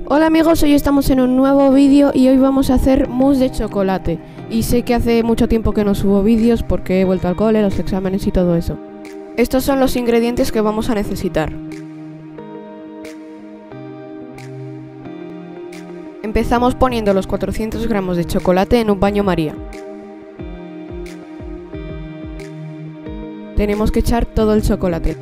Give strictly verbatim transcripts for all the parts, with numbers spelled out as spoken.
Hola amigos, hoy estamos en un nuevo vídeo y hoy vamos a hacer mousse de chocolate. Y sé que hace mucho tiempo que no subo vídeos porque he vuelto al cole, los exámenes y todo eso. Estos son los ingredientes que vamos a necesitar. Empezamos poniendo los cuatrocientos gramos de chocolate en un baño María. Tenemos que echar todo el chocolate.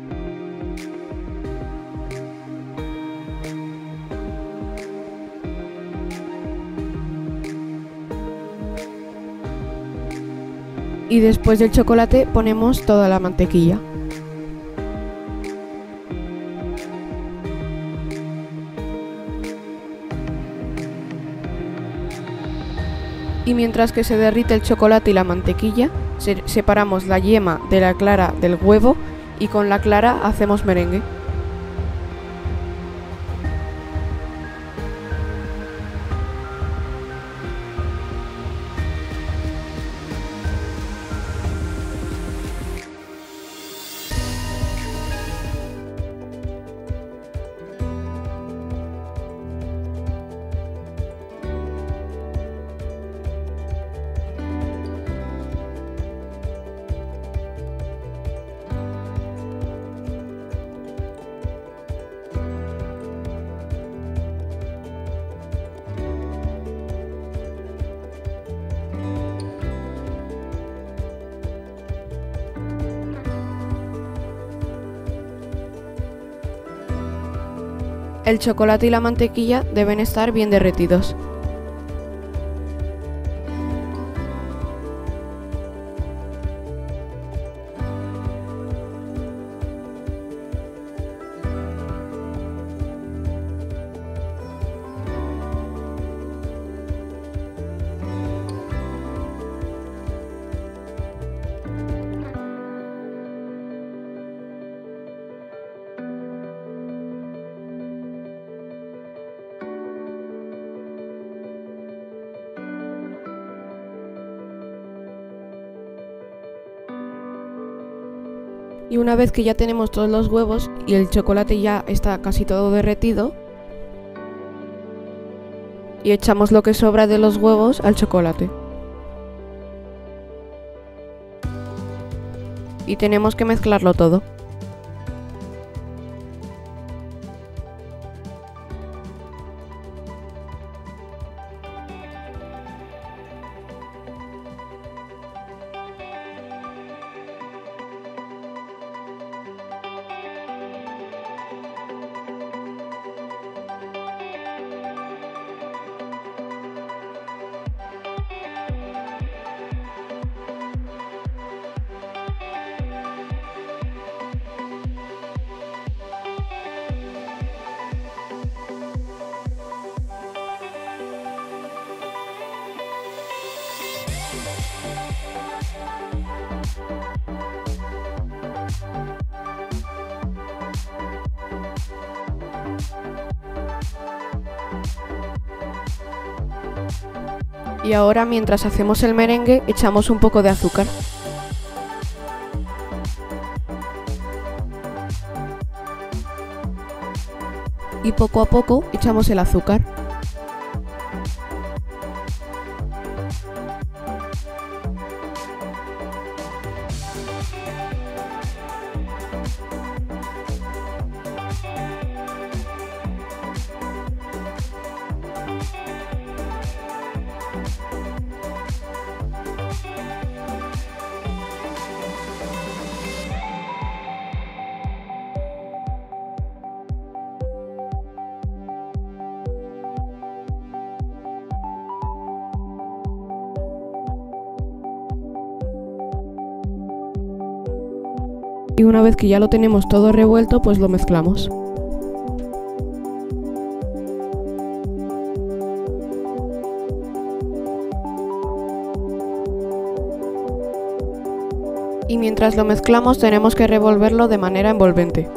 Y después del chocolate ponemos toda la mantequilla. Y mientras que se derrite el chocolate y la mantequilla, se separamos la yema de la clara del huevo y con la clara hacemos merengue. El chocolate y la mantequilla deben estar bien derretidos. Y una vez que ya tenemos todos los huevos y el chocolate ya está casi todo derretido, y echamos lo que sobra de los huevos al chocolate. Y tenemos que mezclarlo todo. Y ahora, mientras hacemos el merengue, echamos un poco de azúcar. Y poco a poco echamos el azúcar. Y una vez que ya lo tenemos todo revuelto, pues lo mezclamos. Y mientras lo mezclamos tenemos que revolverlo de manera envolvente.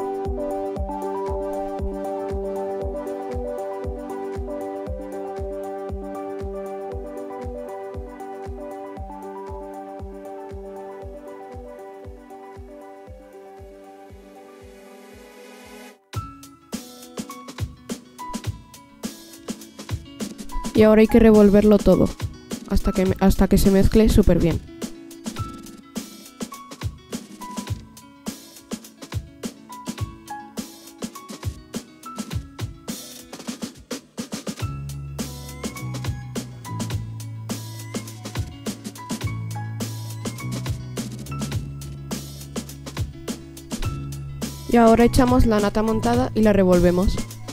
Y ahora hay que revolverlo todo, hasta que, hasta que se mezcle súper bien. Y ahora echamos la nata montada y la revolvemos.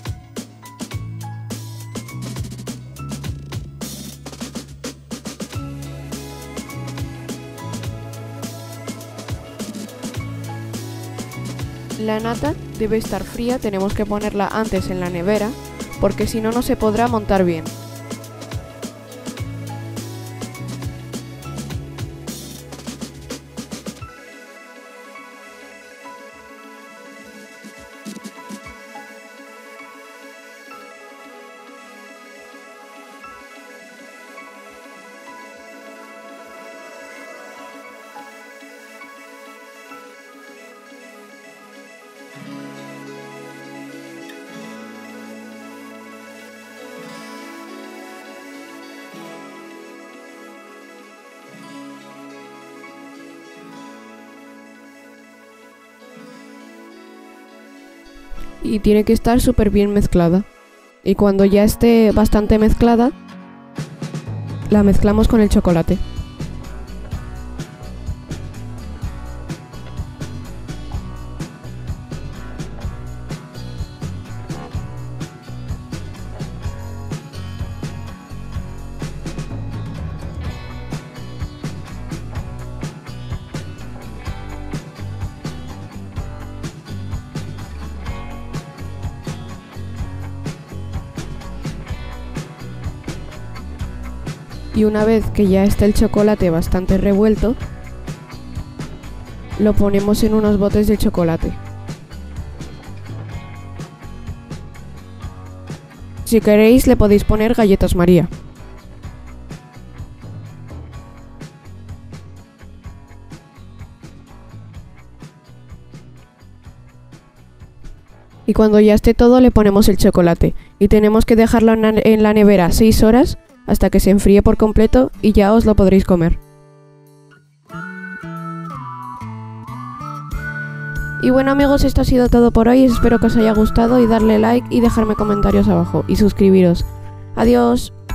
La nata debe estar fría, tenemos que ponerla antes en la nevera, porque si no, no se podrá montar bien. Y tiene que estar súper bien mezclada. Y cuando ya esté bastante mezclada, la mezclamos con el chocolate. Y una vez que ya está el chocolate bastante revuelto, lo ponemos en unos botes de chocolate. Si queréis, le podéis poner galletas María. Y cuando ya esté todo, le ponemos el chocolate. Y tenemos que dejarlo en la nevera seis horas hasta que se enfríe por completo y ya os lo podréis comer. Y bueno amigos, esto ha sido todo por hoy, espero que os haya gustado y darle like y dejarme comentarios abajo y suscribiros. Adiós.